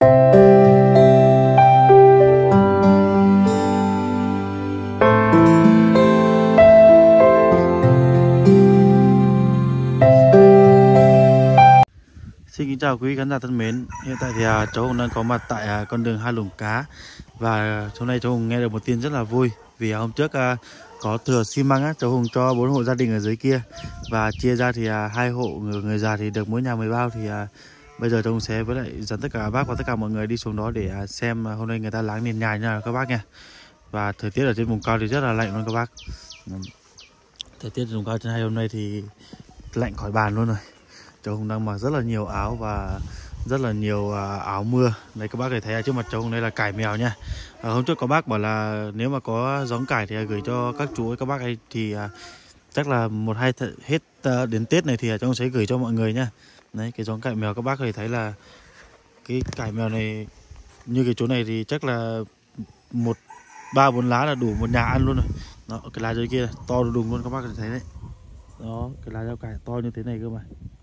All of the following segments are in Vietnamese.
Xin kính chào quý khán giả thân mến. Hiện tại thì cháu Hùng đang có mặt tại con đường Hai Luồng Cá. Và hôm nay cháu Hùng nghe được một tin rất là vui. Vì hôm trước có thừa xi măng cháu Hùng cho 4 hộ gia đình ở dưới kia. Và chia ra thì 2 hộ người già thì được mỗi nhà 10 bao. Thì bây giờ cháu Hùng sẽ với lại dẫn tất cả bác và tất cả mọi người đi xuống đó để xem hôm nay người ta láng nền nhà như nào các bác nha. Và thời tiết ở trên vùng cao thì rất là lạnh luôn các bác. Thời tiết ở vùng cao trên 2 hôm nay thì lạnh khỏi bàn luôn rồi. Cháu Hùng đang mặc rất là nhiều áo và rất là nhiều áo mưa. Đây các bác có thể thấy trước mặt cháu Hùng đây là cải mèo nha. Hôm trước có bác bảo là nếu mà có giống cải thì gửi cho các chú các bác ấy, thì chắc là 1-2 hết đến Tết này thì cháu Hùng sẽ gửi cho mọi người nha. Đấy, cái giống cải mèo các bác có thể thấy là cái cải mèo này như cái chỗ này thì chắc là 3-4 lá là đủ một nhà ăn luôn rồi. Đó, cái lá dưới kia to đùng luôn các bác có thể thấy đấy. Đó, cái lá rau cải to như thế này cơ mà.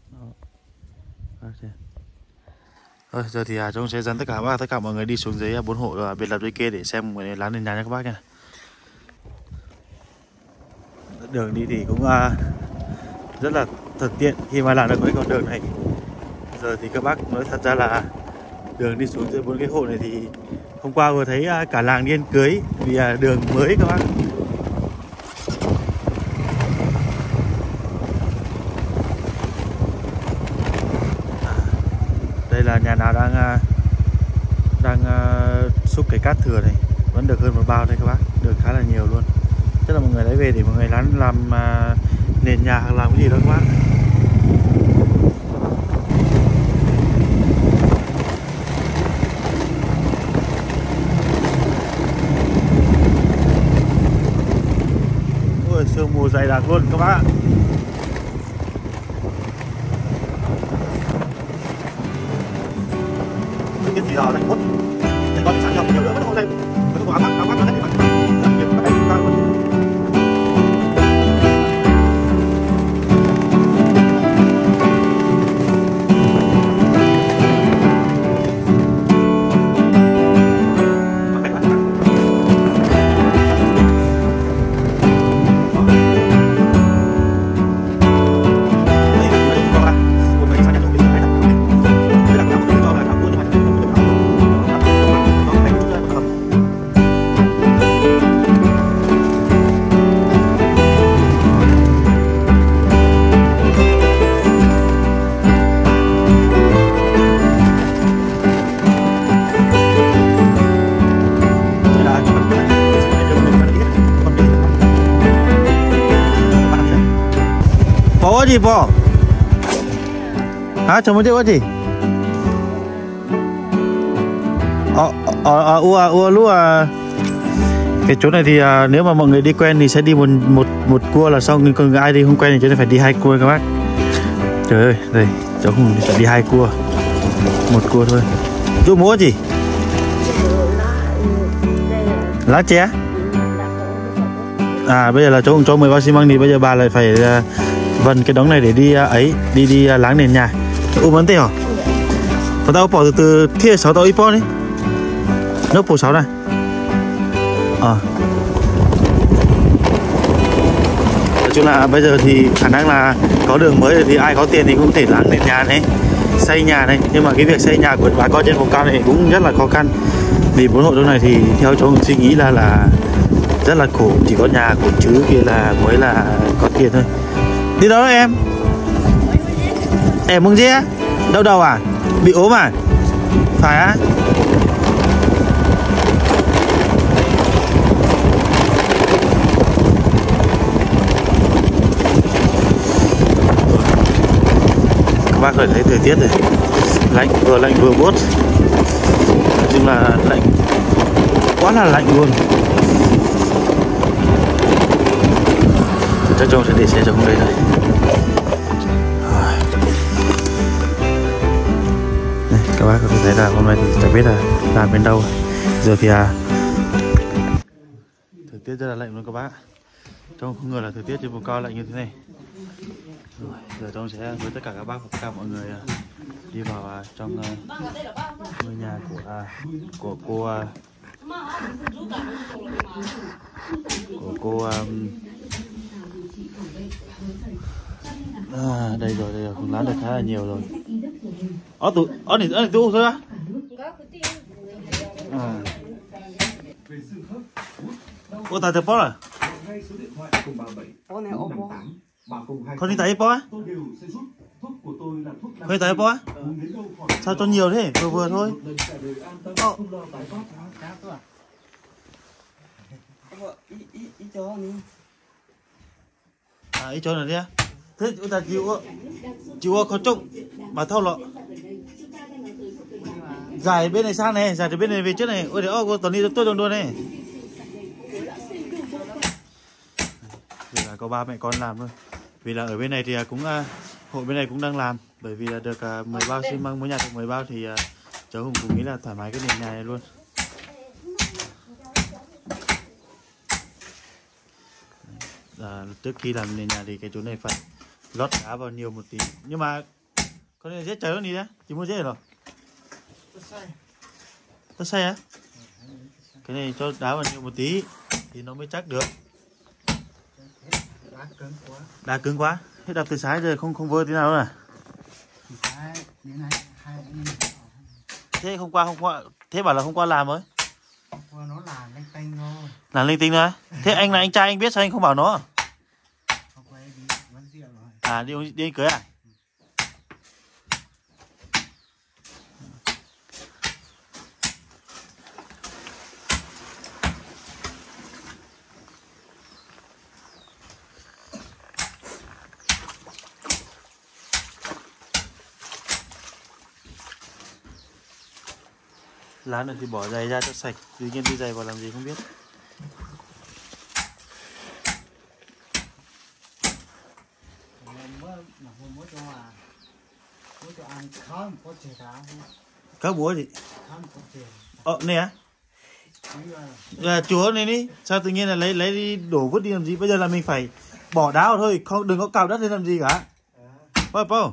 Rồi giờ thì chúng sẽ dẫn tất cả mọi người đi xuống dưới 4 hộ biệt lập dưới kia để xem người láng nền nhà nha các bác nha. Đường đi thì cũng rất là thuận tiện khi mà làm được cái con đường này. Giờ thì các bác nói thật ra là đường đi xuống dưới 4 cái hộ này thì hôm qua vừa thấy cả làng đi ăn cưới vì đường mới các bác. Đây là nhà nào đang xúc cái cát thừa này vẫn được hơn 1 bao đây các bác, được khá là nhiều luôn. Chắc là mọi người lấy về để mọi người làm nền nhà hoặc làm cái gì đó các bác. Ôi, sương mù dày đặc luôn các bác. Cái gì đó đánh quất thì có sản phẩm nhiều nữa vẫn không thêm vẫn có áo khoác nó hết thì bạn rất nhiều các em cao luôn. Có gì po? Hả? Chồng mới có gì? Cái chỗ này thì nếu mà mọi người đi quen thì sẽ đi một cua là xong, còn ai đi không quen thì chỗ này phải đi 2 cua các bác. Trời ơi, đây cháu không phải đi 2 cua, 1 cua thôi. Chỗ múa gì? Lá ché? Bây giờ là cháu không cho 10 bao xi măng thì bây giờ bà lại phải vần cái đống này để đi láng nền nhà. Vấn đề hả? Và tao bỏ từ kia 6 tao ipo đi. Nó phủ 6 này. Nói chung là bây giờ thì khả năng là có đường mới rồi thì ai có tiền thì cũng có thể láng nền nhà này, xây nhà này. Nhưng mà cái việc xây nhà của bà con trên vùng cao này cũng rất là khó khăn. Vì 4 hộ chỗ này thì theo cháu suy nghĩ là rất là khổ, chỉ có nhà của chứ kia là mới là có tiền thôi. Đi đâu em? Em mừng gì á? Đau đầu à? Bị ốm à? Phải á? Các bác có thể thấy thời tiết rồi, lạnh vừa buốt. Nói chung là lạnh, quá là lạnh luôn. Chắc chồng sẽ để xe trong đây thôi. Đây, các bác có thể thấy là hôm nay thì chẳng biết là làm đến đâu. Giờ thì thời tiết rất là lạnh luôn các bác. Trông không ngờ là thời tiết trên vùng cao lạnh như thế này. Rồi, giờ Trong sẽ với tất cả các bác và tất cả mọi người đi vào trong ngôi nhà của cô đây rồi cũng lán được khá là nhiều rồi. Này tu thôi á. Ô tại bó à? Con đi tại bó á? Con đi tại bó á? Sao cho nhiều thế? Vừa vừa thôi. Ý cho này đi á. Thế chúng ta chịu có trông mà thâu lọ. Giải bên này sang này, giải từ bên này về trước này. Ôi để toàn đi tôi luôn này. Vì là có ba mẹ con làm thôi. Vì là ở bên này thì cũng hội bên này cũng đang làm, bởi vì là được 10 bao xi măng, mỗi nhà được 10 bao thì cháu Hùng cũng nghĩ là thoải mái cái nền nhà này luôn. Trước khi làm nền nhà thì cái chỗ này phải lót đá vào nhiều một tí, nhưng mà con này dễ cháy hơn đi đấy, chỉ mua dễ rồi. Tôi say á? Cái này cho đá vào nhiều một tí thì nó mới chắc được. Đá cứng quá. Thế đập từ sáng giờ không vơ tí nào đâu à? Thế hôm qua thế bảo là hôm qua làm mới. Nó làm linh tinh thôi. Làm linh tinh thôi. Thế anh là anh trai anh biết sao anh không bảo nó? Đi anh cưới à? Lá này thì bỏ giày ra cho sạch, tự nhiên đi giày vào làm gì không biết. Các búa gì? Này á? Chúa này đi, sao tự nhiên là lấy đi đổ vứt đi làm gì? Bây giờ là mình phải bỏ đá vào thôi, không đừng có cào đất lên làm gì cả. Bao?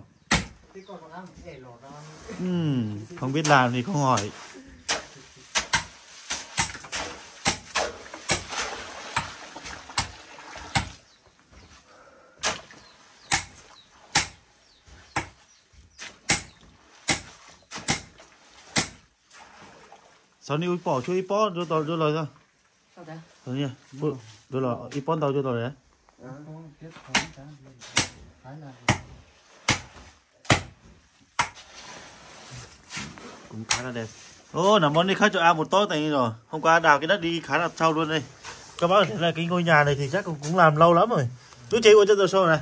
Không biết làm thì không hỏi. Sao đi bỏ cho ipon cho rồi sao? Sao đấy? Thôi nha, rồi ipon tàu cho rồi đấy. Cũng khá là đẹp. Nằm món đi khách cho một tốt này rồi. Hôm qua đào cái đất đi khá là sâu luôn đây. Các bác thấy là cái ngôi nhà này thì chắc cũng làm lâu lắm rồi. Chú chế của chân rồi sâu này.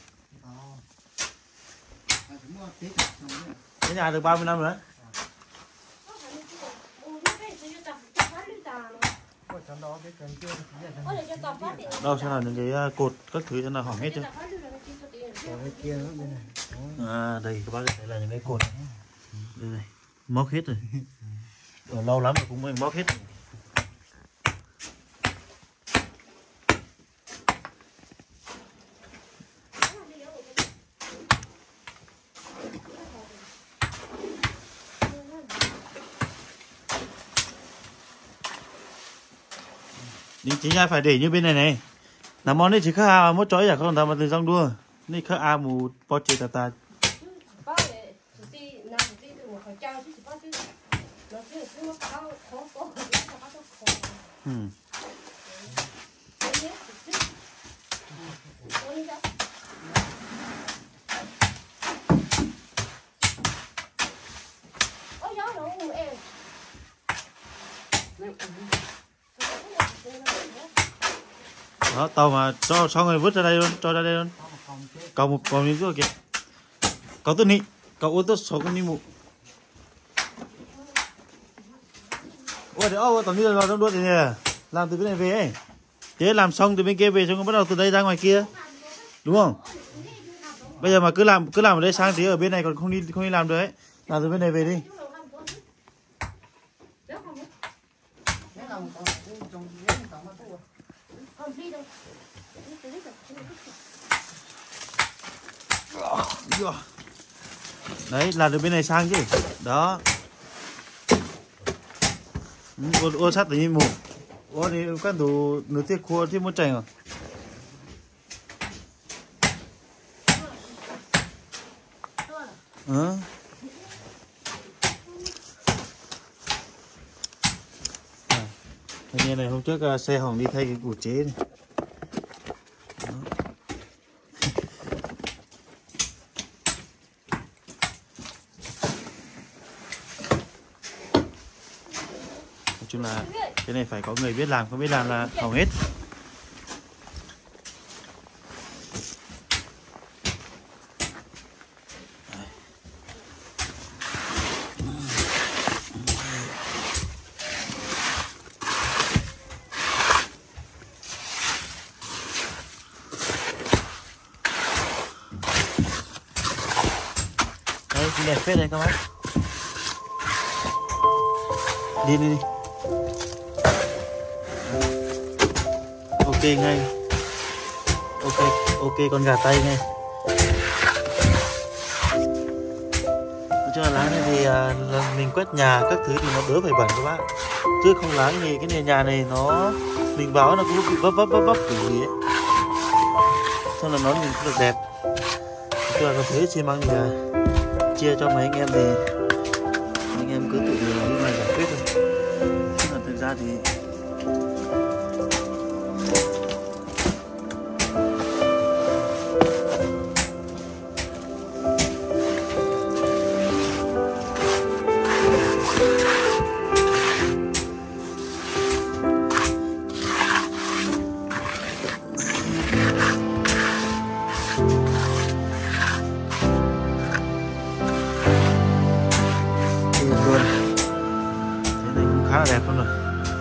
Cái nhà được 30 năm rồi đấy. Đâu xem là những cái cột các thứ cho nào hỏng hết chưa? Đây các bác thấy là những cái cột đây này, móc hết rồi. Lâu lắm rồi cũng mới móc hết rồi. Nhưng chính ra phải để như bên này này. Nằm món này chỉ khác à một chói giả không làm mà từ trong đua. Này khác à một po chê ta. Đó, tàu mà cho người vứt ra đây luôn, cho ra đây luôn. Cậu một còn miếng rồi kìa. Cậu tôi nị, cậu uống tôi số con đi mụ. Ôi thế tổng như là trong đuôi này làm từ bên này về ấy. Thế làm xong từ bên kia về xong bắt đầu từ đây ra ngoài kia. Đúng không? Bây giờ mà cứ làm ở đây sang tí ở bên này còn không đi làm được ấy. Làm từ bên này về đi. Đấy, làm được bên này sang chứ. Đó. Ô sát tự nhiên mù. Ô thì các đồ nửa tiết khô thì muốn chảy rồi. Như này hôm trước xe Hồng đi thay cái củ chế này. Nói chung là cái này phải có người biết làm, không biết làm là hỏng hết. Đấy, đẹp phết đấy các bác. Đi đi đi. Ok ngay. Ok con gà tây ngay. Nói chung là láng này thì mình quét nhà các thứ thì nó đỡ phải bẩn các bác. Chứ không láng thì cái nền nhà này nó mình vào nó cũng bị vấp kiểu gì ấy. Xong là nó nhìn rất là đẹp. Nói chung là có thế xi măng thì chia cho mấy anh em thì anh em cứ tự lúc này giải quyết thôi. Chứ còn thực ra thì khá là đẹp luôn rồi.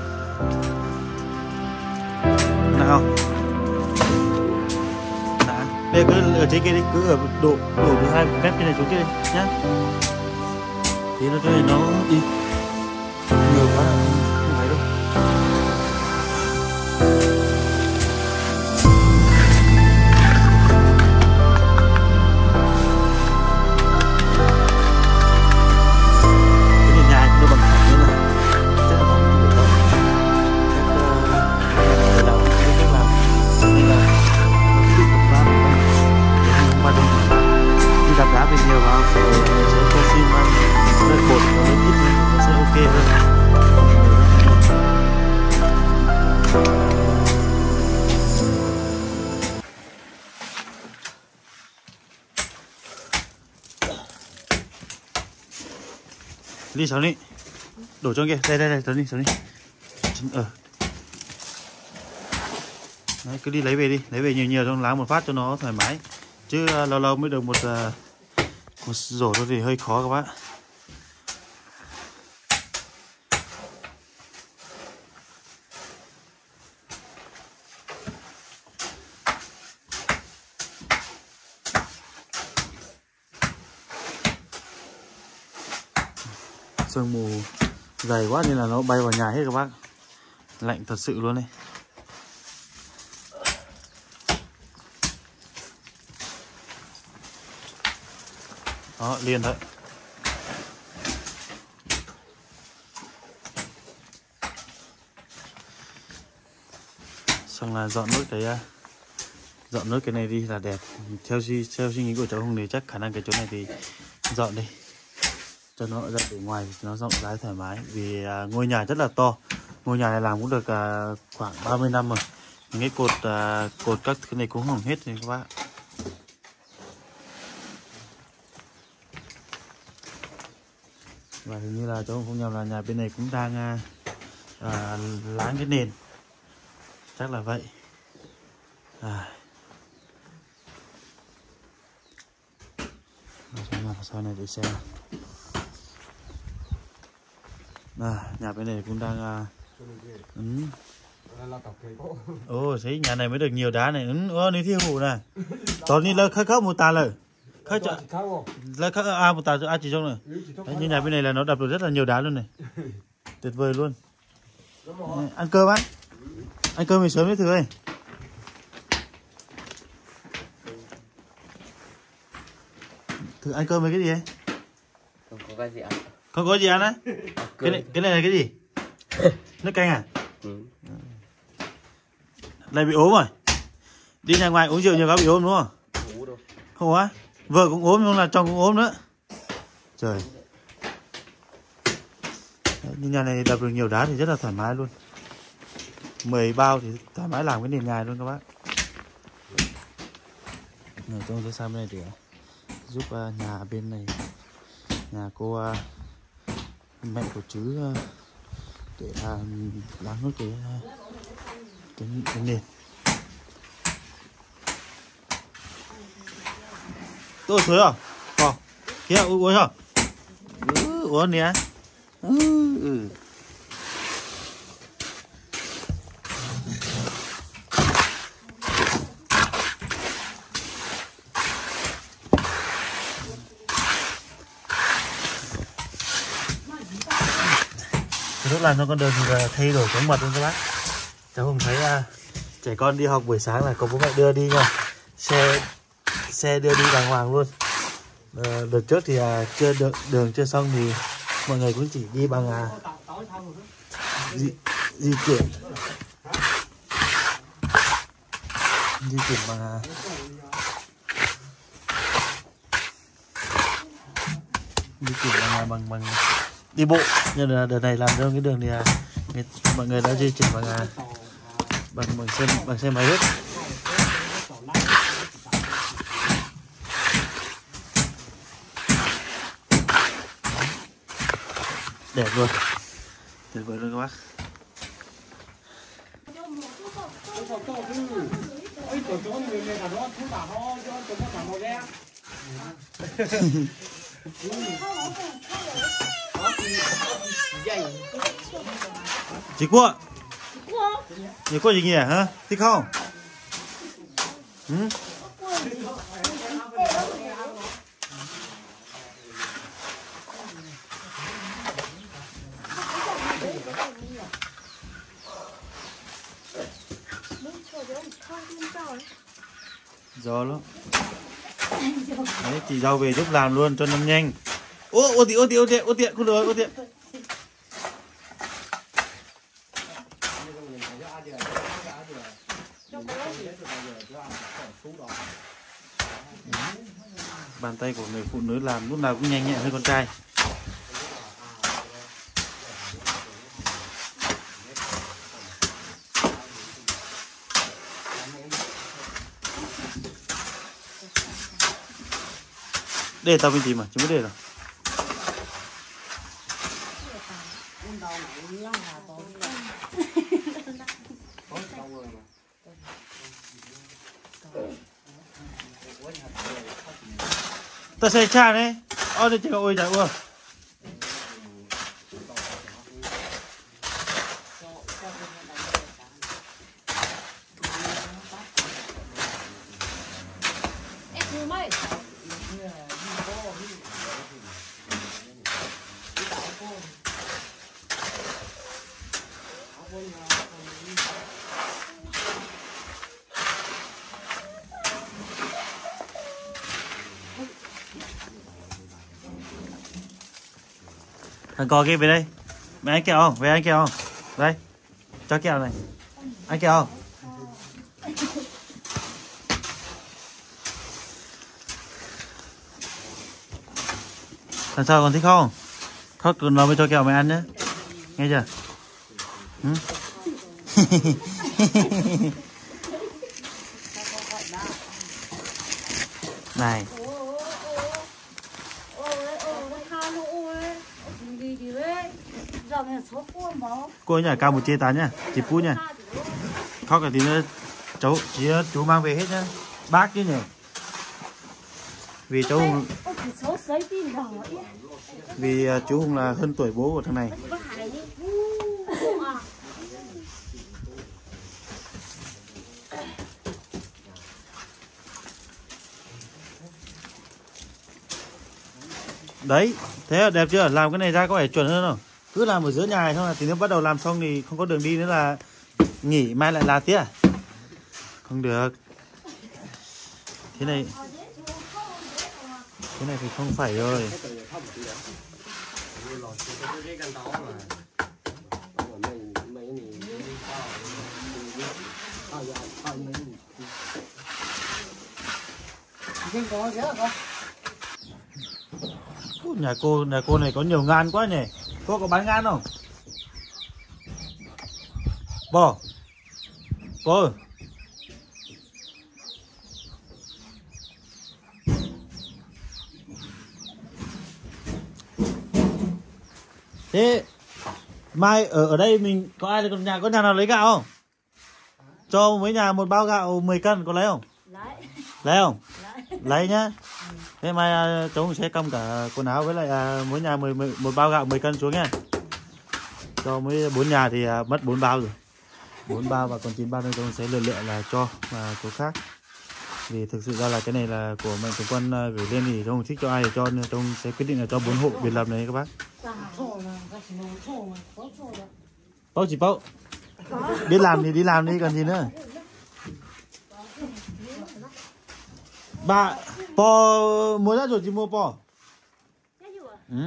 Nào đã, bây giờ cứ ở trên kia đi, cứ ở độ từ 2 mét trên này xuống kia đi nhá. Thì nó chơi nó đi nhiều quá là không phải đâu. Cái nền nhà nó bằng phẳng như này. Đi đạp đá về nhiều vào sẽ có xi măng đất bột nó ít lên nó sẽ ok hơn. Đi sáu đi đổ cho kia đây sáu đi Đấy, cứ đi lấy về nhiều trong láng một phát cho nó thoải mái, chứ lâu lâu mới được một rổ thôi thì hơi khó các bác. Sương mù dày quá nên là nó bay vào nhà hết các bác, lạnh thật sự luôn đây. Đó, liền thôi. Xong là dọn nốt cái này đi là đẹp. Theo suy nghĩ của cháu Hùng thì chắc khả năng cái chỗ này thì dọn đi cho nó ra để ngoài nó rộng rãi thoải mái, vì ngôi nhà rất là to. Ngôi nhà này làm cũng được khoảng 30 năm rồi. Những cái cột các thứ này cũng hỏng hết rồi các bác. Và hình như là cháu không nhầm là nhà bên này cũng đang láng cái nền, chắc là vậy. Sau này để xem. Nhà bên này cũng đang thấy nhà này mới được nhiều đá này. Ní thiêu hủ này. Tốn đi lơ khắc một tà lơ. Khắc một tà cho chỉ trong này. Đấy, như nhà bên này là nó đập được rất là nhiều đá luôn này. Tuyệt vời luôn. Ăn cơm á? Ăn cơm mình sớm đấy thử ơi. Thử ăn cơm với cái gì ấy? Không có cái gì ăn. Không có gì ăn á? Cái này là cái gì? Nước canh à? Ừ. Lại bị ốm rồi. Đi nhà ngoài uống rượu nhiều quá bị ốm đúng không? Không uống đâu. Không á? Vợ cũng ốm nhưng là chồng cũng ốm nữa. Trời. Đấy, nhưng nhà này đập được nhiều đá thì rất là thoải mái luôn. 10 bao thì thoải mái làm cái nền nhà luôn các bác. Người tôi sẽ sang bên này để giúp nhà bên này, nhà cô mẹ của Trứ để làm nốt cái nền. Tôi suối à? Không. Kia uống không? Uống nè. Lúc làm xong con đường thì thay đổi chóng mặt luôn các bác. Cháu không thấy trẻ con đi học buổi sáng là có bố mẹ đưa đi nha. Xe đưa đi đàng hoàng luôn. Đợt trước thì đường chưa xong thì mọi người cũng chỉ đi bằng di chuyển bằng bằng đi bộ. Nhưng là đợt này làm cho cái đường thì mọi người đã di chuyển bằng xe máy hết. Đẹp luôn, tuyệt vời luôn các bác. Chị Cua gì nhỉ hả? Thích không? Ừ? Gió lắm. Đấy, chị dâu về giúp làm luôn cho nó nhanh. Ô tiện, không được, ô tiện. Bàn tay của người phụ nữ làm lúc nào cũng nhanh nhẹn hơn con trai. Để tao bên tìm mà, chứ mới để rồi. Tao sẽ cha đấy. Đây chỉ có ôi trời ơi. Thằng cò kia về đây. Mẹ ăn kẹo không? Về ăn kẹo không? Đây. Cho kẹo này. Ăn kẹo không? Làm sao còn thích không? Khóc nó mới cho kẹo mày ăn nhé. Nghe chưa? Ừ? Này. Cô ấy nhá, cao 1m8 nhá, chị Phú nhá. Khóc cả tí nữa chú mang về hết nhá. Bác chứ nhỉ. Vì chú Hùng, vì chú Hùng là hơn tuổi bố của thằng này. Đấy, thế là đẹp chưa? Làm cái này ra có vẻ chuẩn hơn không? Cứ làm ở giữa nhà này xong là tí nữa bắt đầu làm xong thì không có đường đi nữa là nghỉ, mai lại là tiếp à? Không được. Thế này Cái này thì không phải rồi. Nhà cô này có nhiều ngan quá nhỉ. Cô có bán ngan không? Bò. Bò. Thế mai ở đây mình có ai có nhà nào lấy gạo không? Cho mấy nhà một bao gạo 10 cân có lấy không? Lấy không? Lấy nhá. Thế mai cháu sẽ cầm cả quần áo với lại mỗi nhà một bao gạo 10 cân xuống nha. Cho mấy 4 nhà thì mất 4 bao rồi. 4 bao và còn 9 bao nữa cháu sẽ lựa là cho chỗ khác. Vì thực sự ra là cái này là của Mạnh Thường Quân gửi lên thì cháu không thích cho ai thì cho, nên cháu sẽ quyết định là cho 4 hộ biệt lập này các bác. Bác chỉ bác biết làm thì đi làm đi còn gì nữa. Bà bò mua ra rồi chỉ mua bò. Ừ.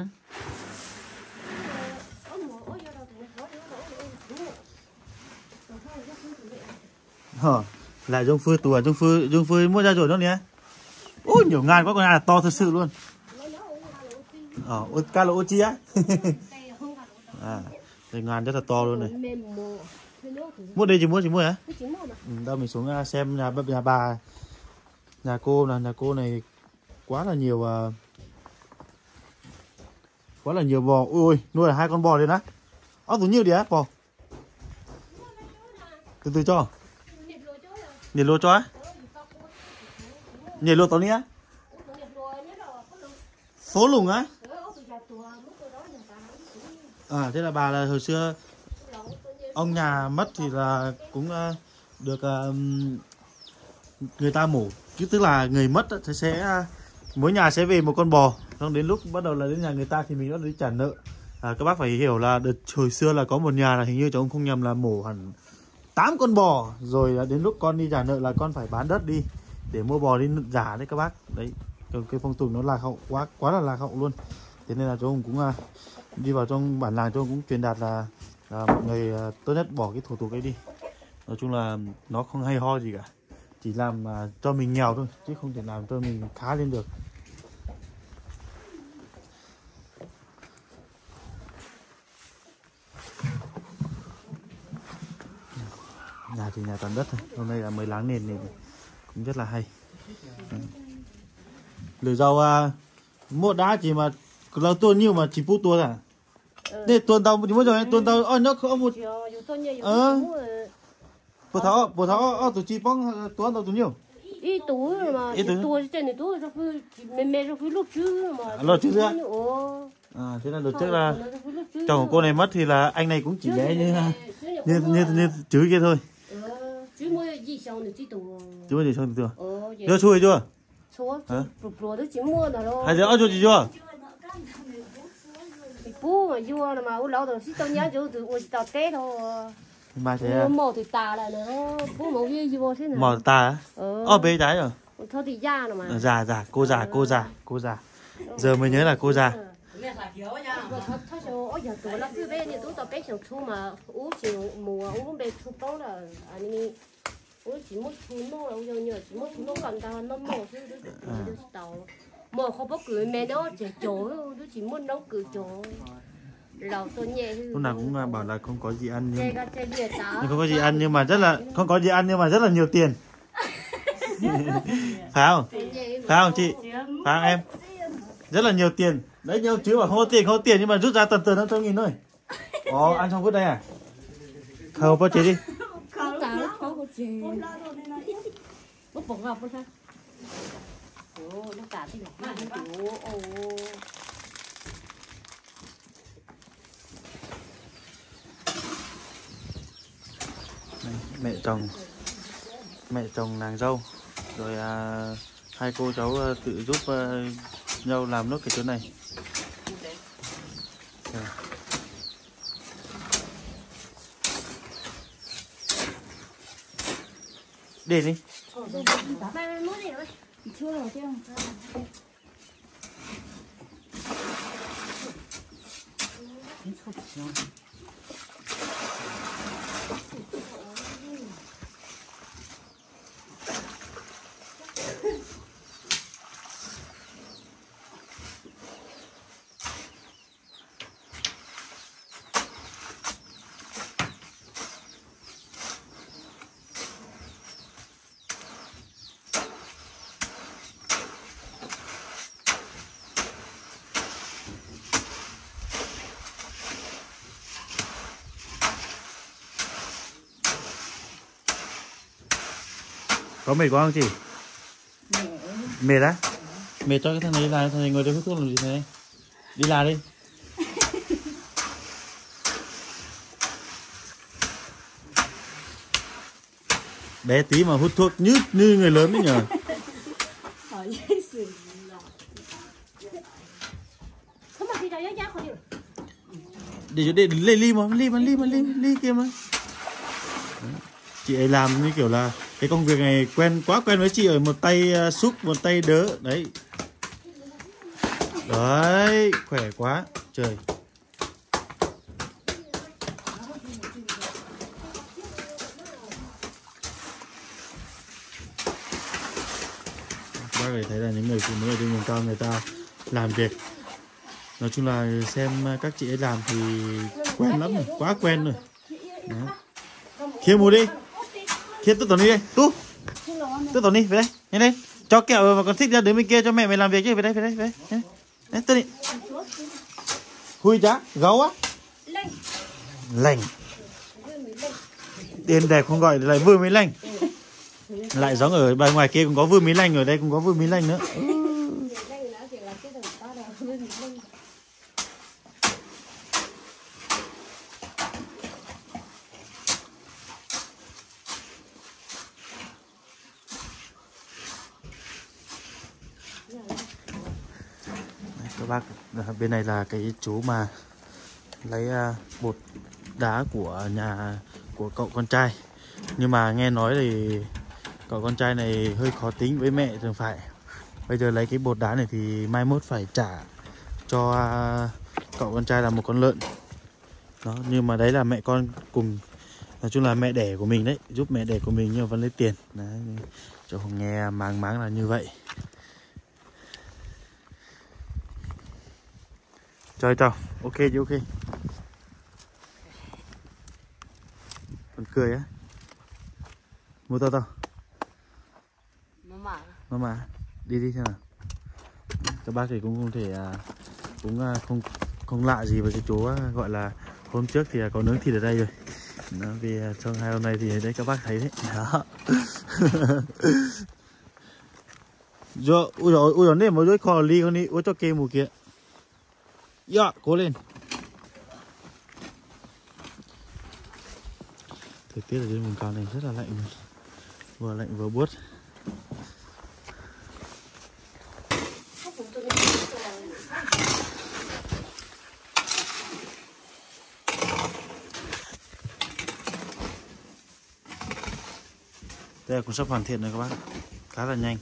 Lại Dung Phư tùa Dung Phư mua ra rồi đó nhé. Ôi nhiều ngàn quá, con này là to thật sự luôn. Cá lỗ chi á. Đây ngàn rất là to luôn này. Mua đây chỉ mua hả? Đâu mình xuống xem nhà bà, nhà cô này quá là nhiều bò. Ui nuôi 2 con bò lên á. Ơ tụi nhiêu đi á bò? Từ cho. Nhiệt lô cho á? Nhiệt lô tao á? Phố lùng á? Thế là bà là hồi xưa ông nhà mất thì là cũng được người ta mổ, chứ tức là người mất thì sẽ mỗi nhà sẽ về một con bò, xong đến lúc bắt đầu là đến nhà người ta thì mình bắt đầu đi trả nợ. Các bác phải hiểu là đợt hồi xưa là có một nhà là hình như cháu không nhầm là mổ hẳn 8 con bò, rồi đến lúc con đi trả nợ là con phải bán đất đi để mua bò đi giả đấy các bác. Đấy, cái phong tục nó lạc hậu quá là lạc hậu luôn. Thế nên là cháu cũng đi vào trong bản làng, cháu cũng truyền đạt là mọi người tốt nhất bỏ cái thủ tục ấy đi. Nói chung là nó không hay ho gì cả, chỉ làm cho mình nghèo thôi chứ không thể làm cho mình khá lên được. Nhà thì nhà toàn đất thôi, hôm nay là mới láng nền này cũng rất là hay. Lửa rau mua đá chỉ mà là tuôn nhiều mà chỉ phút tuôn à? Đây tuôn tàu chỉ mua rồi tuôn tàu nó không một bộ tháo tụi chị bóng tuôn tàu tụi nhiều. Ít túi mà túi trên này túi rồi mẹ rồi lúc trước mà. Lúc trước á? Thế là lúc trước là chồng của cô này mất thì là anh này cũng chỉ bé như chứ kia thôi. Chứ mua gì xong nữa chứ tụi. Chứ mua gì xong tụi. Đưa chui chưa? Số rồi đó chỉ mua rồi đó. Hay giờ chui chưa? Bố mà vua mà u lâu rồi chỉ tao nhớ chỗ tụi tao té thôi. Mà thế mò thì tà là nó bố mò gì vua thế nào. Mò tà á? Bé trái rồi. Thôi thì già rồi mà. Già, cô già. Giờ mới nhớ là cô già. Thôi sao giờ tụi nó cứ về như tụi tao bé xong thu mà uống chiều mùa uống bé thu bóng là anh uống chỉ muốn thu nó là nhiều chỉ muốn thu nó còn tao nó mò chứ đứa tao mò không có cười mẹ nó chỉ chỗ nó chỉ muốn nấu cười chỗ lẩu tôi nhẹ Lúc nào cũng bảo là không có gì ăn nhưng không có gì ăn nhưng mà rất là không có gì ăn nhưng mà rất là nhiều tiền. Phải không chị? Phải không em? Rất là nhiều tiền. Đấy nhau chứ bảo không có tiền nhưng mà rút ra tần 500.000 thôi. Ăn xong vứt đây à? Không có chế đi. Không có chế. Bốc bỏng ngọc sao? Nó cả thì là mẹ chồng nàng dâu rồi hai cô cháu tự giúp nhau làm nốt cái chỗ này. Để đi. Có mệt quá không chị? Mệt á? Mệt cho cái thằng này đi làm, thằng này ngồi đây hút thuốc làm gì thế này? Đi làm đi. Bé tí mà hút thuốc như người lớn đấy nhờ. Để lấy ly ly kia mà. Chị ấy làm như kiểu là cái công việc này quá quen với chị, ở một tay xúc một tay đỡ đấy. Đấy, khỏe quá trời. Bác có thể thấy là những người phụ nữ ở trên vùng cao người ta làm việc, nói chung là xem các chị ấy làm thì quen lắm rồi, quá quen rồi. Đó. Khiêm mua đi. Khiêm tôi Tony đi đây. Tôi Tony về đây. Nhanh lên. Cho kẹo và còn thích ra đến bên kia cho mẹ mày làm việc chứ. Về đây. Đấy, Tony. Hui chá, gấu á. Lành. Tiền đẹp không gọi lại vừa mới lành. Lại giống ở bài ngoài kia cũng có vừa mới lành, ở đây cũng có vừa mới lành nữa. Các bác, bên này là cái chú mà lấy bột đá của nhà của cậu con trai, nhưng mà nghe nói thì cậu con trai này hơi khó tính với mẹ thường phải. Bây giờ lấy cái bột đá này thì mai mốt phải trả cho cậu con trai là một con lợn đó, nhưng mà đấy là mẹ con cùng, nói chung là mẹ đẻ của mình đấy, giúp mẹ đẻ của mình nhưng mà vẫn lấy tiền đấy, cho nghe máng là như vậy. Trời chào, ok chứ ok. Còn cười á. Mua tao. Nó mà. Đi xem nào. Các bác thì cũng không thể cũng không lạ gì với cái chỗ gọi là hôm trước thì có nướng thịt ở đây rồi. Đó, vì trong 2 hôm nay thì đấy các bác thấy đấy. Đó. Rồi, ui rồi, mới đôi kho ly con đi, ui cho kê mù kia. Dạ, cố lên. Thời tiết ở trên vùng cao này rất là lạnh, vừa lạnh vừa buốt. Đây là cũng sắp hoàn thiện rồi các bác, khá là nhanh.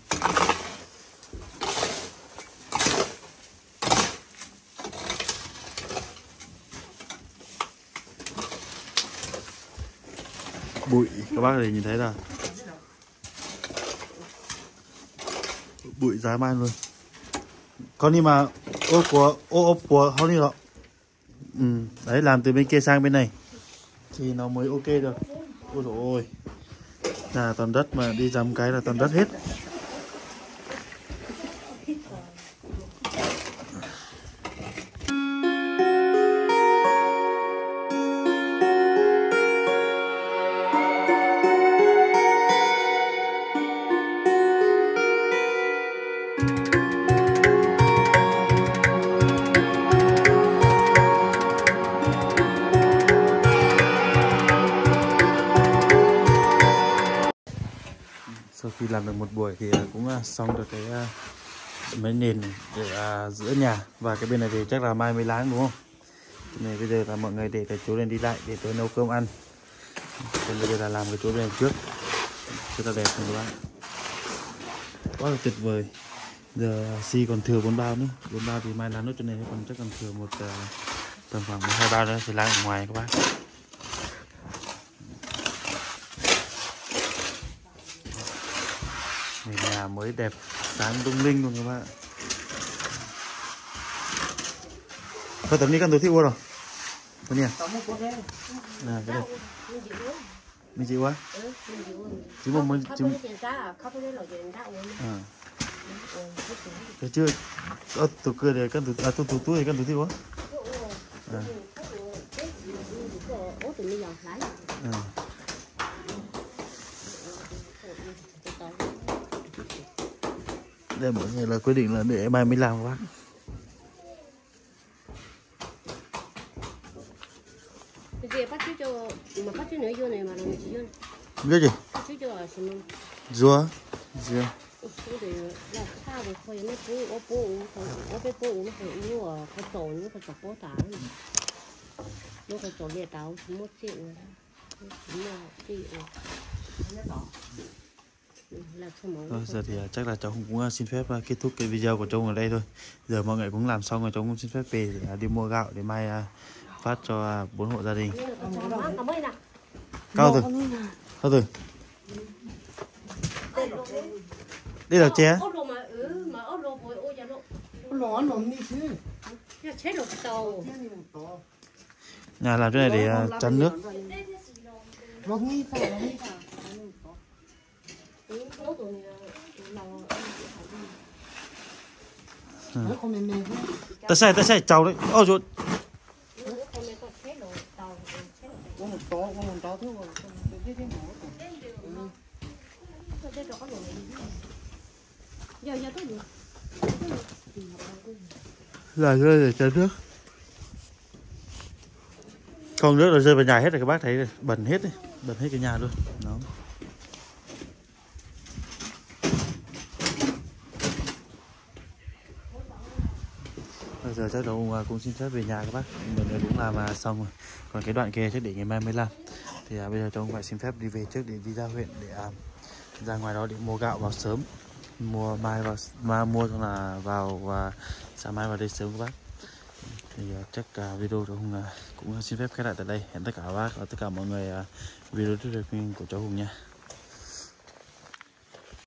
Bụi các bác có thể nhìn thấy là bụi giá man luôn. Con đi mà ô của không đi đâu. Đấy, làm từ bên kia sang bên này thì nó mới ok được. Ôi dồi ôi, là toàn đất mà đi dám cái là toàn đất hết. Sau khi làm được một buổi thì cũng xong được cái mấy nền này để giữa nhà, và cái bên này thì chắc là mai mới láng đúng không? Cái này bây giờ là mọi người để cái chỗ lên đi lại để tôi nấu cơm ăn. Còn bây giờ là làm cái chỗ bên này trước, rất là đẹp các bạn, quá là tuyệt vời. Giờ xi còn thừa 4 bao nữa, 4 bao thì mai láng nốt chỗ này, còn chắc còn thừa một tầm khoảng 1-2 bao nữa thì lang ở ngoài các bác. Này nhà mới đẹp sáng lung linh luôn các bạn. Thôi tấm ní căn tối thị rồi. Tấm nè. Nè cái đây. Mình chịu quá. Chứ mà mình chứ. Cái chưa. Tụ cười để căn tụ tụ túi căn tụ thị quá. Đây mọi người là quyết định là để mai mới làm các bác. Biết gì? Rùa. Rùa. Rồi, giờ thì chắc là cháu cũng xin phép kết thúc cái video của cháu ở đây thôi. Giờ mọi người cũng làm xong rồi, cháu cũng xin phép về để đi mua gạo để mai phát cho 4 hộ gia đình. Cao từ. Cao từ. Đây là ché. Nhà làm cái này để chắn nước. Ta sai cháu đấy. Ô chuột. Là rơi để chắn nước. Con nước là rơi vào nhà hết rồi các bác thấy này. Bẩn hết đấy, bẩn hết cái nhà luôn. Đó. Bây giờ chắc đâu cũng xin phép về nhà các bác. Mình cũng làm xong rồi. Còn cái đoạn kia chắc để ngày mai mới làm. Thì bây giờ cháu cũng phải xin phép đi về trước để đi ra huyện để ra ngoài đó để mua gạo vào sớm. Mua mai vào mua xong là vào và sáng mai vào đây sớm các bác. Thì chắc video cháu Hùng cũng xin phép khép lại tại đây. Hẹn tất cả các bác và tất cả mọi người video tiếp theo của cháu Hùng nha.